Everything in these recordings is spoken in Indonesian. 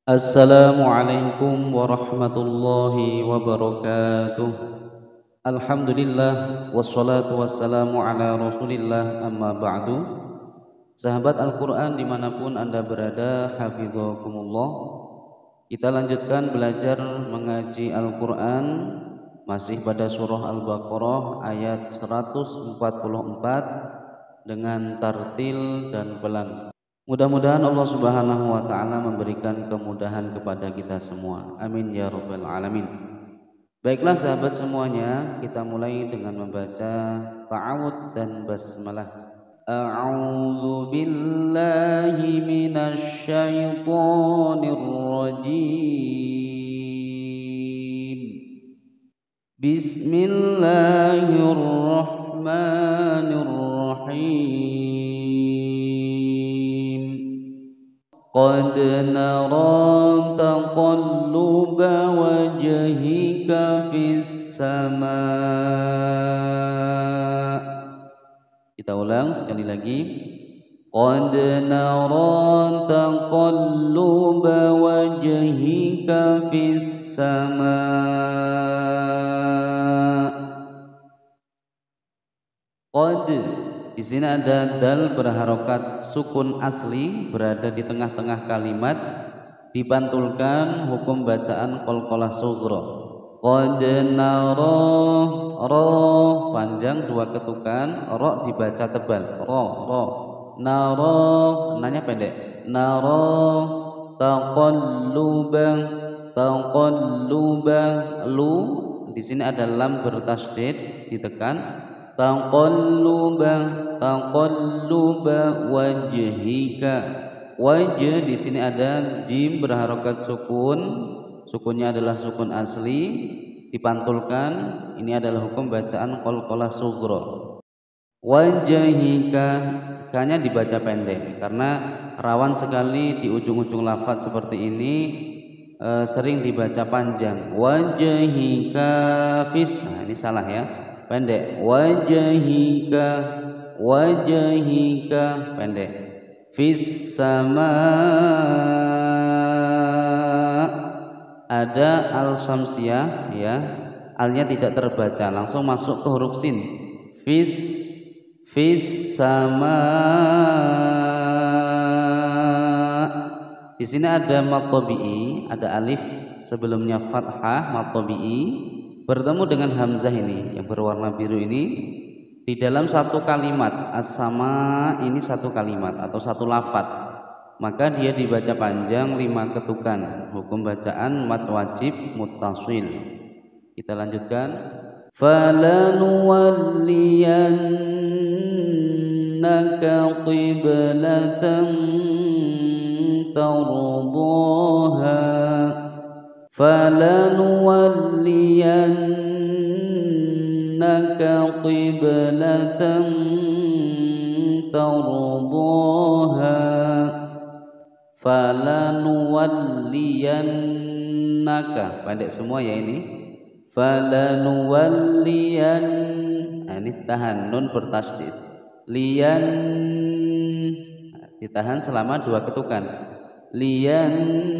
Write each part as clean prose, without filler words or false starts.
Assalamualaikum warahmatullahi wabarakatuh. Alhamdulillah wassalatu wassalamu ala rasulillah amma ba'du. Sahabat Al-Quran dimanapun anda berada, hafidhakumullah. Kita lanjutkan belajar mengaji Al-Quran, masih pada surah Al-Baqarah ayat 144 dengan tartil dan pelan. Mudah-mudahan Allah Subhanahu wa taala memberikan kemudahan kepada kita semua. Amin ya rabbal alamin. Baiklah sahabat semuanya, kita mulai dengan membaca ta'awudz dan basmalah. A'udzu billahi minasy syaithanir rajim. Bismillahirrahmanirrahim. قد نرى تقلب وجهك في السماء. Kita ulang sekali lagi. قد نرى تقلب وجهك في السماء. قد di sini ada dal berharokat sukun asli berada di tengah-tengah kalimat, dipantulkan hukum bacaan qalqalah sughra. Qad nara, ra panjang dua ketukan, ra dibaca tebal, ra. Nara nanya pendek, nara taqalluba, lu di sini ada lam bertasydid ditekan. Taqalluba wajhika. Wajh di sini ada jim berharokat sukun. Sukunnya adalah sukun asli, dipantulkan. Ini adalah hukum bacaan qalqalah sughra. Wajhika kanya dibaca pendek karena rawan sekali di ujung-ujung lafaz seperti ini sering dibaca panjang. Wajhika fis. Nah, ini salah ya. Pendek. Wajhika pendek. Fis sama ada al syamsiyah ya, alnya tidak terbaca, langsung masuk ke huruf sin. Fis sama. Di sini ada mad tabi'i, ada alif sebelumnya fathah, mad tabi'i bertemu dengan hamzah ini yang berwarna biru ini di dalam satu kalimat. As-sama ini satu kalimat atau satu lafaz, maka dia dibaca panjang 5 ketukan, hukum bacaan mad wajib muttasil. Kita lanjutkan. Falanuwalliyannaka qiblatan tardaha. Falanuwalliyannaka qiblatan tardaha. Falanuwalliyannaka pendek semua ya ini. Falanuwalliyan, nah, ini tahan nun bertasydid. Liyan ditahan selama 2 ketukan. Liyan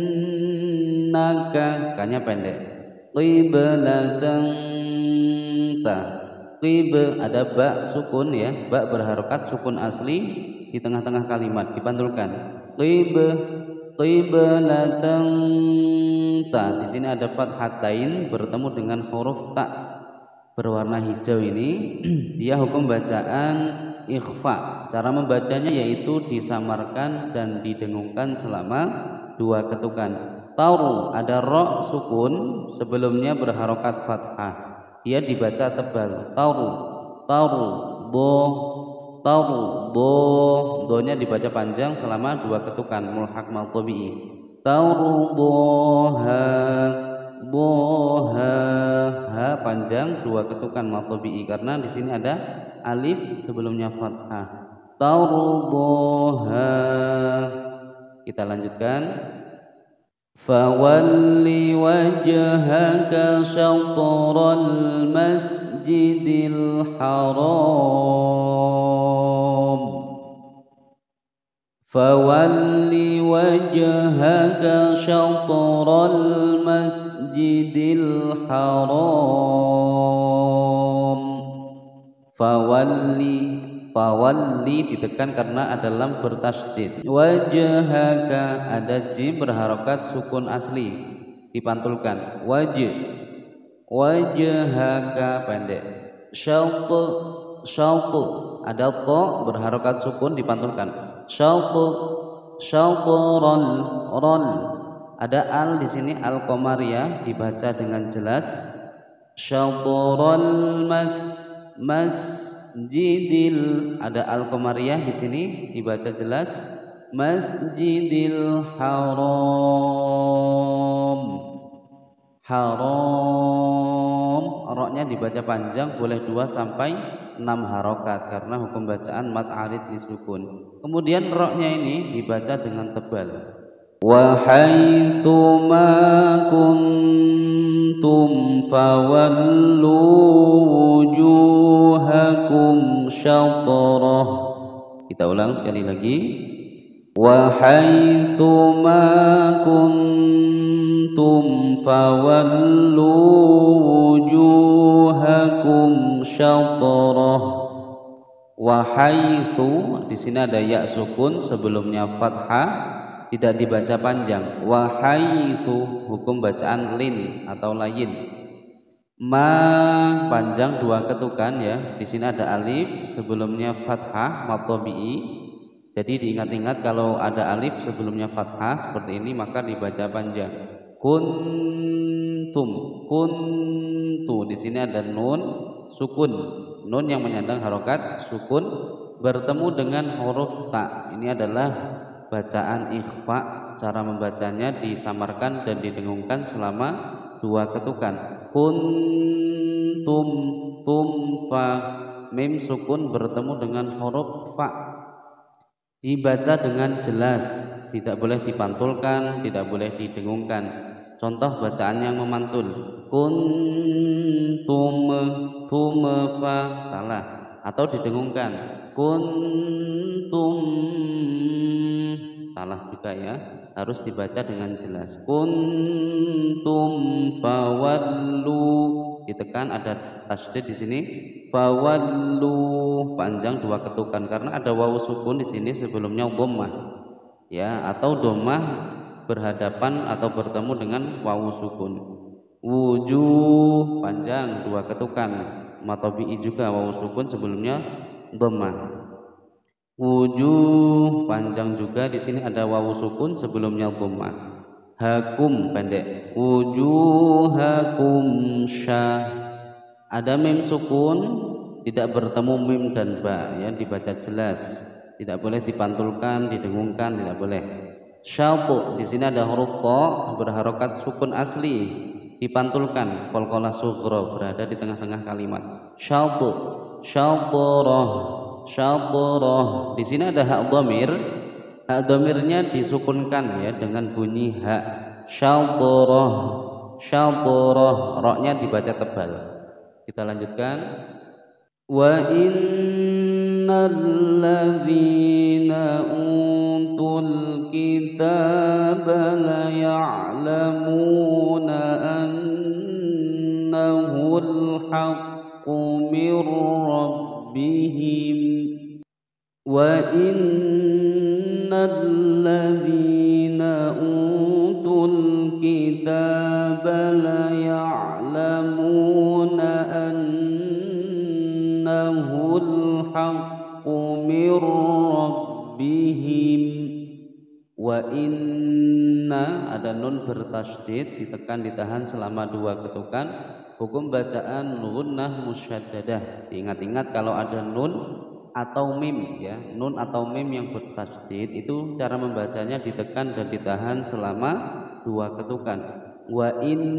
naka kanya pendek. Qiblatan ta. Qib ada ba sukun ya, ba berharokat sukun asli di tengah-tengah kalimat, dipantulkan. Qiblatan ta. Di sini ada fathatain bertemu dengan huruf ta berwarna hijau ini. Dia hukum bacaan ikhfa. Cara membacanya yaitu disamarkan dan didengungkan selama 2 ketukan. Tauru ada ro sukun sebelumnya berharokat fathah, dia dibaca tebal. Tauru do nya dibaca panjang selama 2 ketukan, mulhaq mal tabi'i. Tauru doha ha panjang 2 ketukan mal tabi'i karena di sini ada alif sebelumnya fathah. Tauru doha. Kita lanjutkan. Fawalli wajhaka syatral masjidil haram. Fawalli wajhaka syatral masjidil haram. Fawalli ditekan karena ada lam bertasydid. Wajhaka ada jim berharokat sukun asli dipantulkan. Wajhaka pendek. Syautu ada to berharokat sukun dipantulkan. Syauturol rol ada al di sini al qamariyah dibaca dengan jelas. Syauturol masjidil ada al qamariyah di sini dibaca jelas. Masjidil haram, roknya dibaca panjang, boleh 2 sampai 6 harokat karena hukum bacaan mad arid disukun. Kemudian roknya ini dibaca dengan tebal. Wa haitsu ma kuntum fawallu wujuhakum syatrah. Kita ulang sekali lagi. Wa haitsu ma kuntum fawallu wujuhakum syatrah. Wa haitsu di sini ada ya sukun sebelumnya fathah tidak dibaca panjang. Wa haitsu hukum bacaan lin atau layin. Ma panjang 2 ketukan ya. Di sini ada alif sebelumnya fathah mad tabi'i. Jadi diingat-ingat kalau ada alif sebelumnya fathah seperti ini maka dibaca panjang. Kuntum, kuntu. Di sini ada nun sukun, nun yang menyandang harokat sukun bertemu dengan huruf ta. Ini adalah bacaan ikhfa. Cara membacanya disamarkan dan didengungkan selama 2 ketukan. Kuntum, tumfa, mim sukun bertemu dengan huruf fa. Dibaca dengan jelas, tidak boleh dipantulkan, tidak boleh didengungkan. Contoh bacaan yang memantul. Kuntum, tumfa, salah. Atau didengungkan. Kuntum, salah juga ya. Harus dibaca dengan jelas. Kuntum fawallu, ditekan ada tasydid di sini. Fawallu panjang 2 ketukan karena ada wawu sukun di sini sebelumnya dhammah ya, atau dhammah berhadapan atau bertemu dengan wawu sukun. Wujuh panjang 2 ketukan matabi'i juga wawu sukun sebelumnya dhammah. Wujuh panjang juga di sini ada wawu sukun sebelumnya dhammah. Hakum pendek. Wujuhakum syah ada mim sukun tidak bertemu mim dan ba ya, dibaca jelas, tidak boleh dipantulkan, didengungkan, tidak boleh. Syatu di sini ada huruf ta berharokat sukun asli dipantulkan, qalqalah sughra berada di tengah-tengah kalimat. Syatu, syatrah, syatrah. Di sini ada hak dhamir. Hak dhamirnya disukunkan ya dengan bunyi hak. Syatrah, syatrah, roknya dibaca tebal. Kita lanjutkan. Wa innal ladzina utul kitaba la ya'lamuna annahul haqqu mir rabbihim wa innal ladzina utul kitaba la ya'lamuna annahul haqqu mir rabbihim wa inna ada nun bertasydid ditekan ditahan selama 2 ketukan. Hukum bacaan gunnah musyaddadah. Diingat-ingat kalau ada nun atau mim ya, nun atau mim yang bertasydid itu cara membacanya ditekan dan ditahan selama 2 ketukan. Wa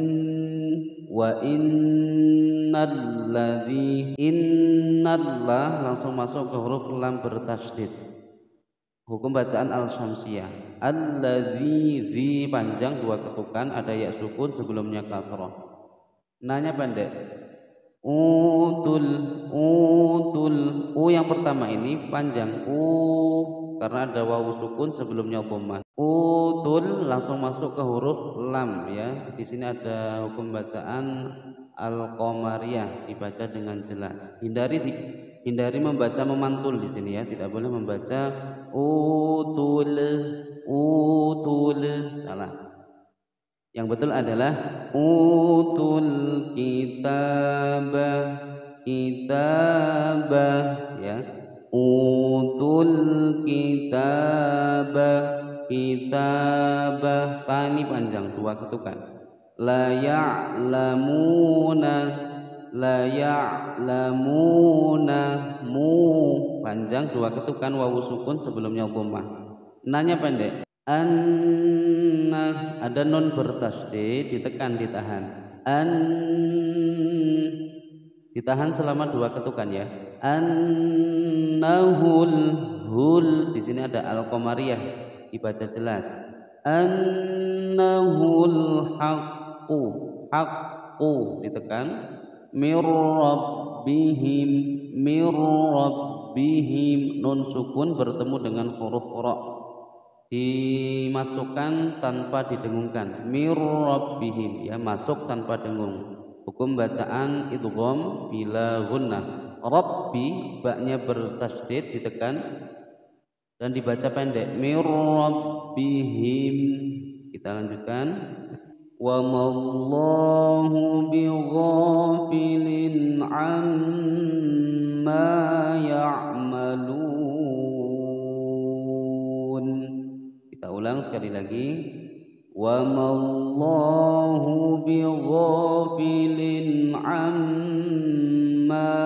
innalladzi innallah langsung masuk ke huruf lam bertasydid. Hukum bacaan al-syamsiyah. Alladzi zi panjang 2 ketukan ada ya sukun sebelumnya kasrah. Nanya pendek. Utul u yang pertama ini panjang karena ada wawu sukun sebelumnya dhammah. Utul langsung masuk ke huruf lam ya. Di sini ada hukum bacaan al-qamariyah, dibaca dengan jelas. Hindari membaca memantul di sini ya, tidak boleh membaca utul utul, salah. Yang betul adalah utul kitabah kitabah ya. Utul kitabah kitabah, tani panjang dua ketukan. La ya'lamuna la ya'lamuna, mu panjang dua ketukan, wawu sukun sebelumnya dhammah. Nanya pendek. Ada non bertasydid, ditekan ditahan. Ditahan selama dua ketukan ya. Annahul hul, di sini ada al-qamariyah, dibaca jelas. Annahul haqqu haqqu, ditekan. Mir rabbihim mir rabbihim, nun sukun bertemu dengan huruf ra, dimasukkan tanpa didengungkan. Mir rabbihim ya, masuk tanpa dengung. Hukum bacaan idgham bila gunnah. Rabbi, baknya bertasydid, ditekan dan dibaca pendek. Mir rabbihim. Kita lanjutkan. Wa mallahu bighafilin amma ya'malun. Kita ulang sekali lagi. Wa mallahu bighafilin amma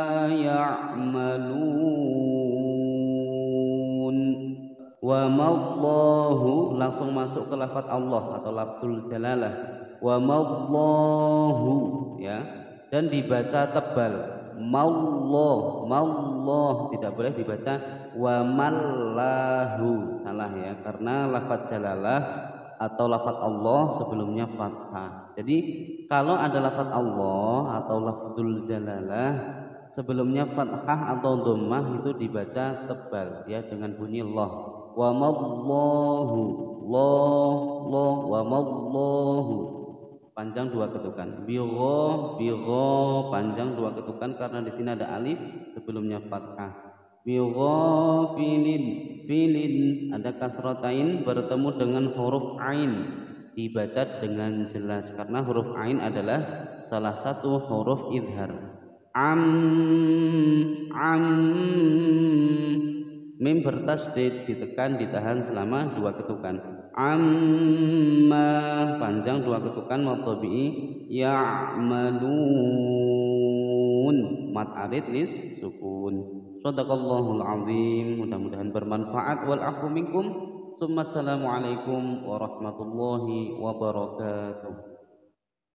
ya'malun. Wa mallahu langsung masuk ke lafaz Allah atau lafzul jalalah. Wa mallahu ya, dan dibaca tebal. Mallah, tidak boleh dibaca wa mallahu, salah ya, karena lafaz jalalah atau lafaz Allah sebelumnya fathah. Jadi kalau ada lafaz Allah atau lafzul jalalah sebelumnya fathah atau dhammah, itu dibaca tebal ya dengan bunyi Allah. Wa mallahu wa mallahu, panjang dua ketukan. Bigha panjang dua ketukan karena di sini ada alif sebelumnya fathah. Bighafilin, filin ada kasratain bertemu dengan huruf ain, dibaca dengan jelas karena huruf ain adalah salah satu huruf idhar. Mim bertasydid, ditekan ditahan selama dua ketukan. Amma panjang dua ketukan, mad tabi'i. Ya'malun, mad arid lis sukun. Shadaqallahul azim. Mudah-mudahan bermanfaat. Wal afu minkum. Assalamualaikum warahmatullahi wabarakatuh.